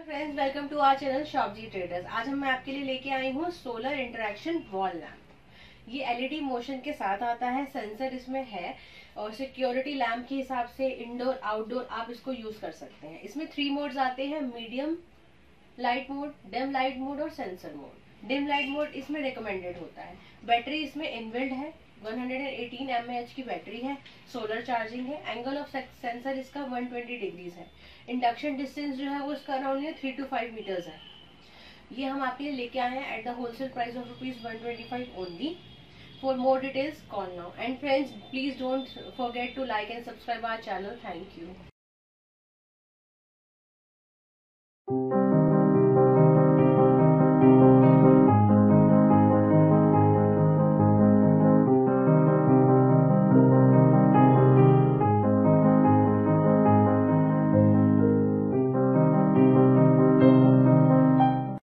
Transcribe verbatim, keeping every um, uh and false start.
Friends, welcome to our channel Shopji traders. आज हम मैं आपके लिए लेके आई हूँ सोलर इंटरेक्शन वॉल लैम्प। ये एलईडी मोशन के साथ आता है, सेंसर इसमें है और सिक्योरिटी लैम्प के हिसाब से इंडोर आउटडोर आप इसको यूज कर सकते हैं। इसमें थ्री मोड्स आते हैं, medium light mode, dim light mode और sensor mode. Dim light mode इसमें रिकमेंडेड होता है। बैटरी इसमें इनबिल्ट है, one hundred eighteen M A H की बैटरी है, सोलर चार्जिंग है। एंगल ऑफ सेंसर इसका वन ट्वेंटी डिग्रीज है। इंडक्शन डिस्टेंस जो है वो इसका around three two five metres है। ये हम आपके लिए लेके आए हैं at the wholesale price of rupees one twenty five only. For more details call now. And friends, please don't forget to like and subscribe our channel. Thank you.